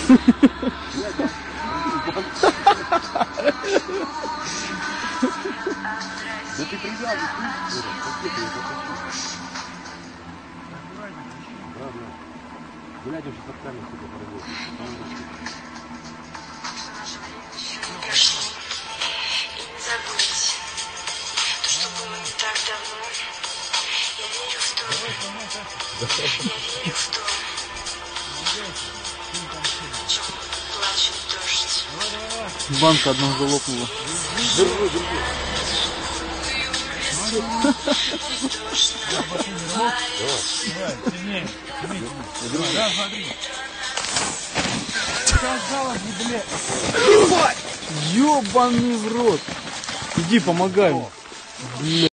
Да ты привязывай, глядя, что под камеру тебя проводит. Прошло. И не забыть то, что было не так давно. Я верю в то. Я верю в то. О чем плачет дождь. Банка одна уже лопнула. Ёбаный в рот. Иди, помогай.